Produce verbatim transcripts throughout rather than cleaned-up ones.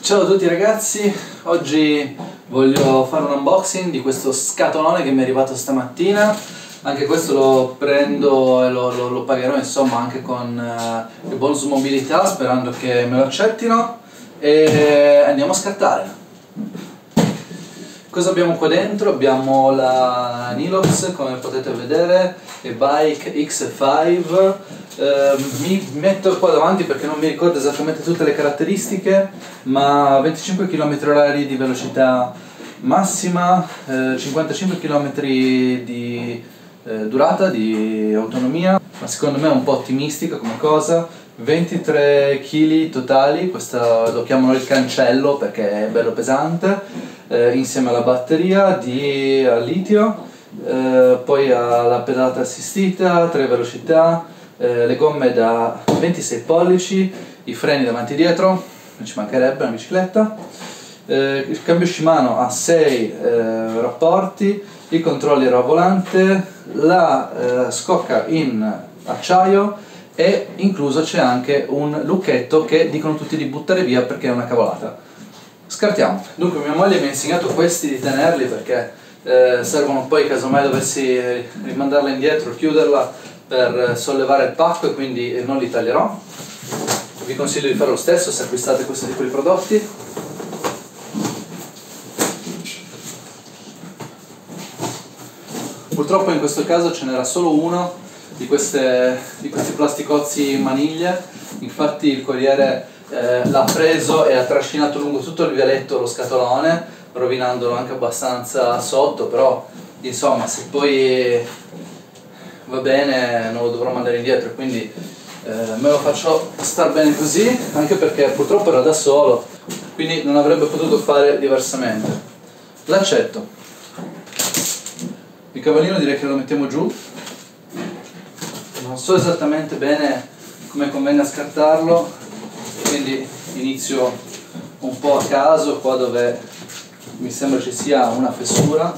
Ciao a tutti ragazzi, oggi voglio fare un unboxing di questo scatolone che mi è arrivato stamattina. Anche questo lo prendo e lo, lo, lo pagherò insomma anche con uh, il bonus mobilità, sperando che me lo accettino, e andiamo a scartare. Cosa abbiamo qua dentro? Abbiamo la Nilox, come potete vedere, e Bike X cinque. Eh, mi metto qua davanti perché non mi ricordo esattamente tutte le caratteristiche, ma venticinque chilometri orari di velocità massima, eh, cinquantacinque chilometri di eh, durata, di autonomia, ma secondo me è un po' ottimistica come cosa. Ventitré chili totali, questo lo chiamano il cancello perché è bello pesante, eh, insieme alla batteria di a litio, eh, poi alla pedalata assistita, tre velocità, eh, le gomme da ventisei pollici, i freni davanti e dietro, non ci mancherebbe una bicicletta, eh, il cambio Shimano ha sei eh, rapporti, i controller a volante, la eh, scocca in acciaio, e incluso c'è anche un lucchetto che dicono tutti di buttare via perché è una cavolata. Scartiamo. Dunque mia moglie mi ha insegnato questi di tenerli perché eh, servono poi casomai dovessi rimandarla indietro, chiuderla per sollevare il pacco, e quindi non li taglierò. Vi consiglio di fare lo stesso se acquistate questo tipo di prodotti. Purtroppo in questo caso ce n'era solo uno di, queste, di questi plasticozzi in maniglia, infatti il corriere eh, l'ha preso e ha trascinato lungo tutto il vialetto lo scatolone, rovinandolo anche abbastanza sotto, però insomma se poi va bene non lo dovrò mandare indietro, quindi eh, me lo faccio star bene così, anche perché purtroppo era da solo, quindi non avrebbe potuto fare diversamente. L'accetto, il cavallino direi che lo mettiamo giù. Non so esattamente bene come convenga scartarlo, quindi inizio un po' a caso, qua dove mi sembra ci sia una fessura.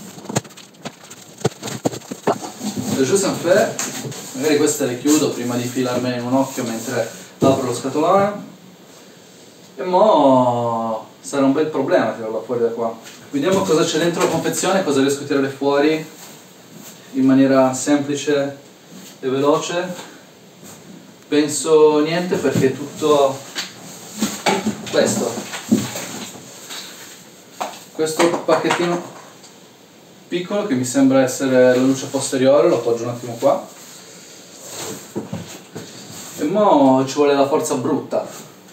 Le jus sans faire, magari queste le chiudo prima di filarmene in un occhio mentre apro lo scatolone, e mo sarà un bel problema tirarlo fuori da qua. Vediamo cosa c'è dentro la confezione, cosa riesco a tirare fuori in maniera semplice e veloce. Penso niente, perché è tutto questo questo pacchettino piccolo che mi sembra essere la luce posteriore, lo appoggio un attimo qua, e mo ci vuole la forza brutta.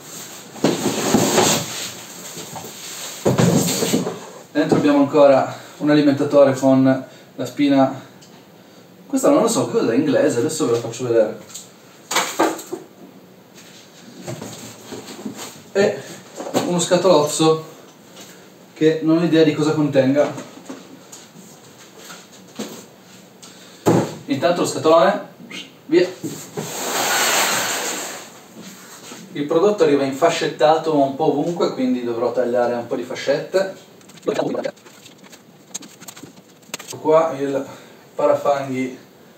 Dentro abbiamo ancora un alimentatore con la spina. Questa non lo so cosa è, inglese, adesso ve la faccio vedere. E uno scatolozzo che non ho idea di cosa contenga. Intanto lo scatolone, via. Il prodotto arriva infascettato un po' ovunque, quindi dovrò tagliare un po' di fascette. Qua il parafanghi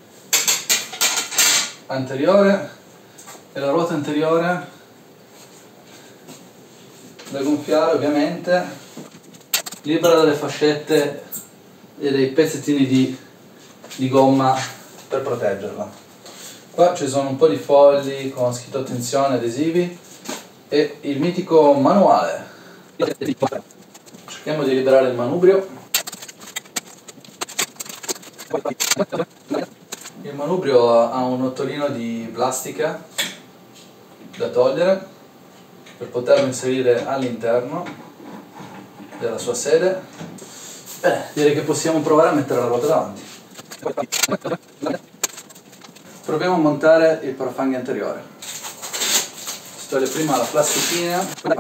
anteriore e la ruota anteriore da gonfiare, ovviamente libera dalle fascette e dei pezzettini di, di gomma per proteggerla. Qua ci sono un po' di fogli con scritto attenzione, adesivi, e il mitico manuale. Cerchiamo di liberare il manubrio. Il manubrio ha un ottolino di plastica da togliere per poterlo inserire all'interno della sua sede. Bene, direi che possiamo provare a mettere la ruota davanti. Proviamo a montare il parafanghi anteriore. Si toglie prima la plastichina,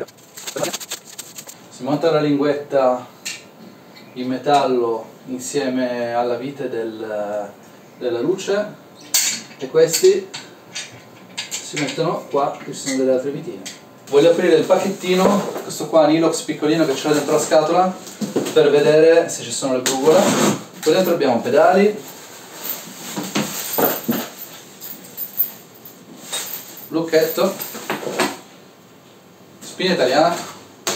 si monta la linguetta in metallo insieme alla vite del, della luce, e questi si mettono qua, che ci sono delle altre vitine. Voglio aprire il pacchettino, questo qua Nilox piccolino che c'è dentro la scatola, per vedere se ci sono le brugole. Qua dentro abbiamo pedali, lucchetto, spina italiana,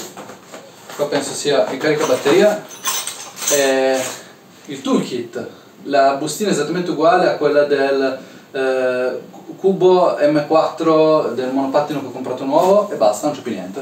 qua penso sia il caricabatteria e il toolkit. La bustina è esattamente uguale a quella del eh, Cubo M quattro del monopattino che ho comprato nuovo e basta, non c'è più niente.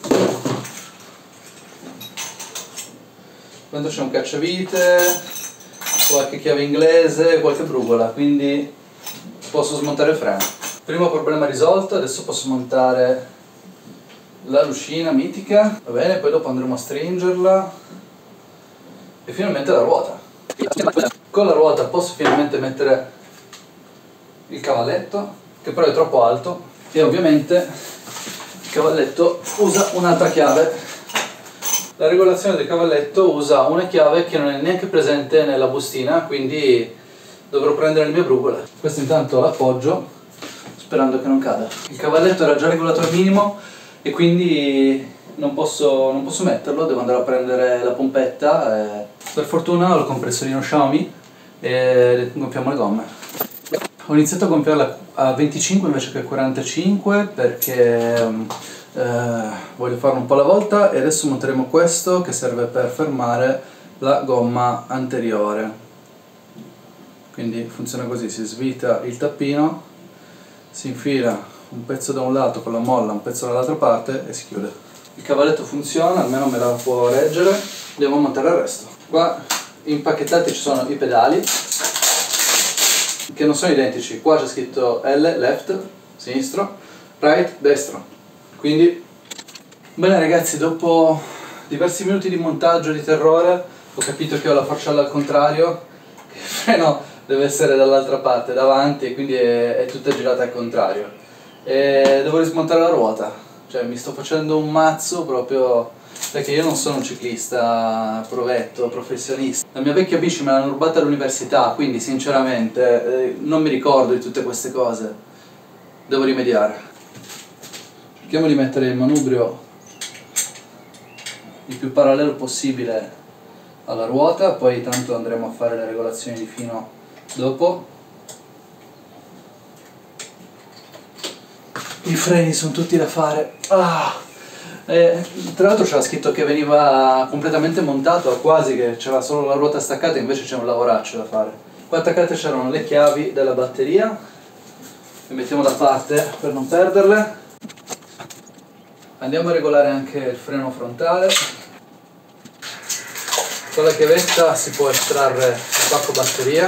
Dentro c'è un cacciavite, qualche chiave inglese, qualche brugola, quindi posso smontare il freno. Primo problema risolto, adesso posso montare la lucina mitica, va bene, poi dopo andremo a stringerla e finalmente la ruota. Con la ruota posso finalmente mettere il cavalletto, che però è troppo alto, e ovviamente il cavalletto usa un'altra chiave. La regolazione del cavalletto usa una chiave che non è neanche presente nella bustina, quindi dovrò prendere le mie brugole. Questo intanto l'appoggio sperando che non cada. Il cavalletto era già regolato al minimo e quindi non posso, non posso metterlo, devo andare a prendere la pompetta. E per fortuna ho il compressorino Xiaomi e gonfiamo le gomme. Ho iniziato a gonfiarla a venticinque invece che a quarantacinque perché eh, voglio farlo un po' alla volta, e adesso monteremo questo che serve per fermare la gomma anteriore. Quindi funziona così: si svita il tappino, si infila un pezzo da un lato con la molla, un pezzo dall'altra parte e si chiude. Il cavalletto funziona, almeno me la può reggere, devo montare il resto. Qua impacchettati ci sono i pedali che non sono identici. Qua c'è scritto L, left, sinistro, right, destro. Quindi, bene ragazzi, dopo diversi minuti di montaggio di terrore ho capito che ho la forcella al contrario, che il freno deve essere dall'altra parte, davanti, e quindi è, è tutta girata al contrario. E devo rismontare la ruota, cioè mi sto facendo un mazzo proprio perché io non sono un ciclista provetto, professionista. La mia vecchia bici me l'hanno rubata all'università, quindi sinceramente eh, non mi ricordo di tutte queste cose. Devo rimediare. Cerchiamo di mettere il manubrio il più parallelo possibile alla ruota, poi tanto andremo a fare le regolazioni di fino dopo. I freni sono tutti da fare. Ah. E, tra l'altro c'era scritto che veniva completamente montato, quasi che c'era solo la ruota staccata, invece c'è un lavoraccio da fare. Qua attaccate c'erano le chiavi della batteria, le mettiamo da parte per non perderle. Andiamo a regolare anche il freno frontale. Con la chiavetta si può estrarre il pacco batteria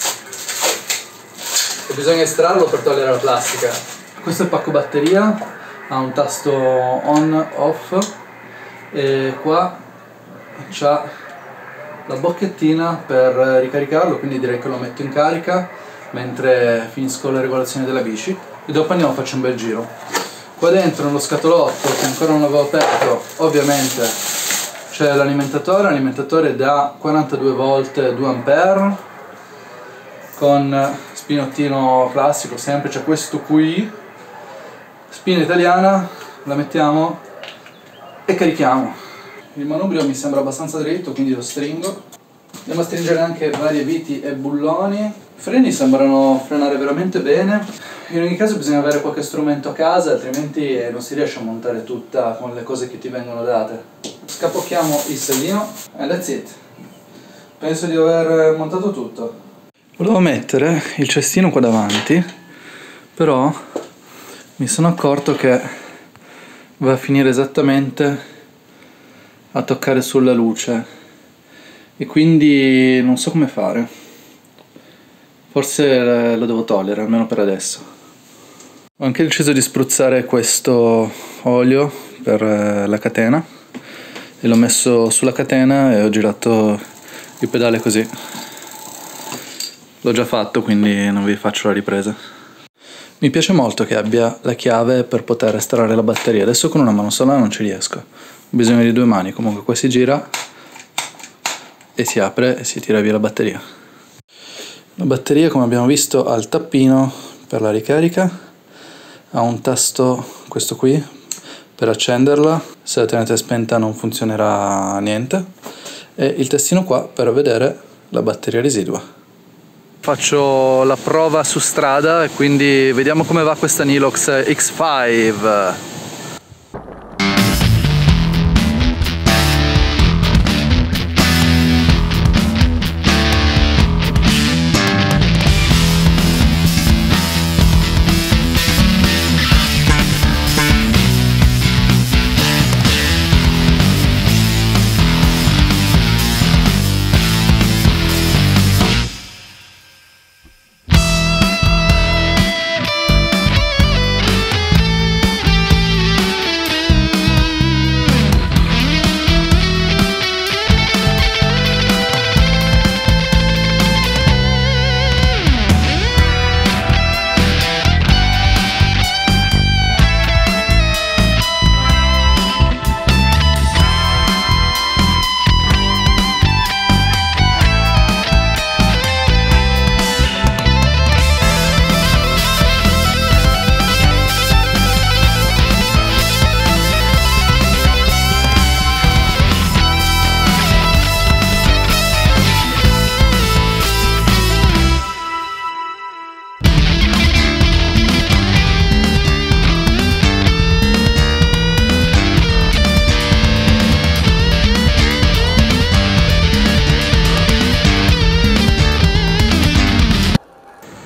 e bisogna estrarlo per togliere la plastica. Questo è il pacco batteria, ha un tasto on off e qua c'ha la bocchettina per ricaricarlo, quindi direi che lo metto in carica mentre finisco le regolazioni della bici e dopo andiamo a fare un bel giro. Qua dentro nello scatolotto, che ancora non avevo aperto, ovviamente c'è l'alimentatore, l'alimentatore da quarantadue volt, due ampere, con spinottino classico, sempre c'è questo qui, spina italiana, la mettiamo e carichiamo. Il manubrio mi sembra abbastanza dritto, quindi lo stringo. Andiamo a stringere anche varie viti e bulloni. I freni sembrano frenare veramente bene. In ogni caso bisogna avere qualche strumento a casa, altrimenti non si riesce a montare tutta con le cose che ti vengono date. Scapocchiamo il sellino e that's it. Penso di aver montato tutto. Volevo mettere il cestino qua davanti, però mi sono accorto che va a finire esattamente a toccare sulla luce e quindi non so come fare. Forse lo devo togliere, almeno per adesso. Ho anche deciso di spruzzare questo olio per la catena e l'ho messo sulla catena e ho girato il pedale così. L'ho già fatto, quindi non vi faccio la ripresa. Mi piace molto che abbia la chiave per poter estrarre la batteria. Adesso con una mano sola non ci riesco. Ho bisogno di due mani. Comunque qua si gira e si apre e si tira via la batteria. La batteria, come abbiamo visto, ha il tappino per la ricarica, ha un tasto, questo qui, per accenderla. Se la tenete spenta non funzionerà niente, e il tastino qua per vedere la batteria residua. Faccio la prova su strada e quindi vediamo come va questa Nilox X cinque.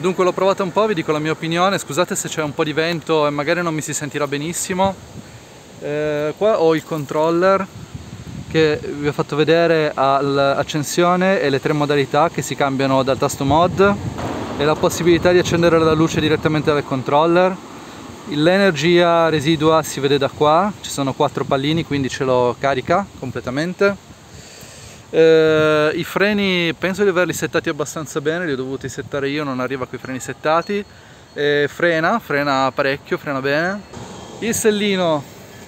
Dunque l'ho provata un po', vi dico la mia opinione, scusate se c'è un po' di vento e magari non mi si sentirà benissimo. Eh, qua ho il controller che vi ho fatto vedere all'accensione e le tre modalità che si cambiano dal tasto mod e la possibilità di accendere la luce direttamente dal controller. L'energia residua si vede da qua, ci sono quattro pallini, quindi ce lo carica completamente. Eh, I freni penso di averli settati abbastanza bene, li ho dovuti settare io, non arriva con i freni settati. Eh, frena, frena parecchio, frena bene. Il sellino,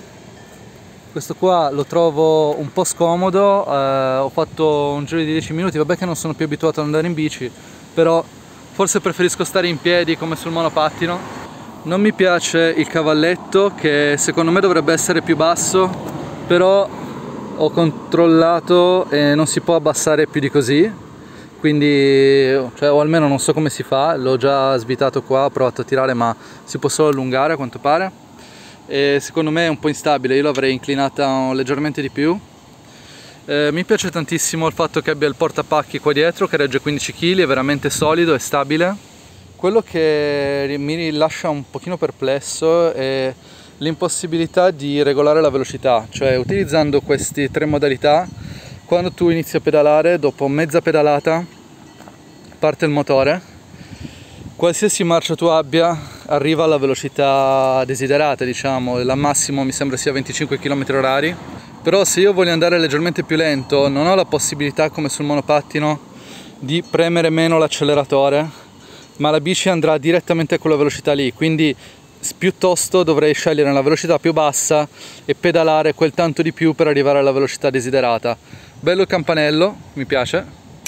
questo qua lo trovo un po' scomodo, eh, ho fatto un giro di dieci minuti, vabbè che non sono più abituato ad andare in bici, però forse preferisco stare in piedi come sul monopattino. Non mi piace il cavalletto, che secondo me dovrebbe essere più basso, però ho controllato e non si può abbassare più di così, quindi, cioè, o almeno non so come si fa, l'ho già svitato qua, ho provato a tirare ma si può solo allungare a quanto pare, e secondo me è un po' instabile, io l'avrei inclinata leggermente di più. Eh, mi piace tantissimo il fatto che abbia il portapacchi qua dietro che regge quindici chili, è veramente solido e stabile. Quello che mi lascia un pochino perplesso è l'impossibilità di regolare la velocità, cioè utilizzando queste tre modalità, quando tu inizi a pedalare, dopo mezza pedalata parte il motore, qualsiasi marcia tu abbia arriva alla velocità desiderata, diciamo, la massimo mi sembra sia venticinque chilometri orari, però se io voglio andare leggermente più lento non ho la possibilità, come sul monopattino, di premere meno l'acceleratore, ma la bici andrà direttamente a quella velocità lì, quindi piuttosto dovrei scegliere una velocità più bassa e pedalare quel tanto di più per arrivare alla velocità desiderata. Bello il campanello, mi piace.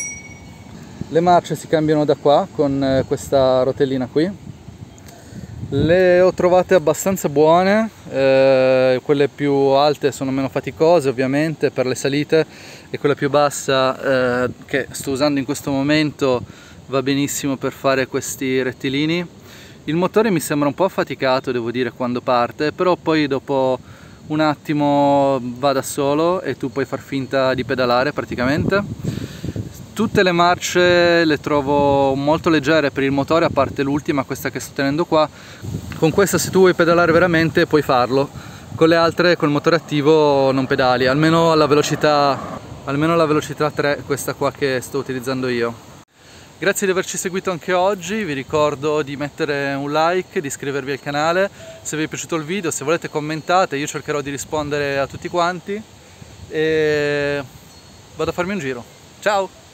Le marce si cambiano da qua con questa rotellina qui. Le ho trovate abbastanza buone, eh, quelle più alte sono meno faticose ovviamente per le salite, e quella più bassa eh, che sto usando in questo momento va benissimo per fare questi rettilini. Il motore mi sembra un po' affaticato, devo dire, quando parte, però poi dopo un attimo va da solo e tu puoi far finta di pedalare praticamente. Tutte le marce le trovo molto leggere per il motore, a parte l'ultima, questa che sto tenendo qua. Con questa, se tu vuoi pedalare veramente, puoi farlo. Con le altre, col motore attivo, non pedali, almeno alla velocità, almeno alla velocità tre, questa qua che sto utilizzando io. Grazie di averci seguito anche oggi, vi ricordo di mettere un like, di iscrivervi al canale, se vi è piaciuto il video, se volete commentate, io cercherò di rispondere a tutti quanti e vado a farmi un giro. Ciao!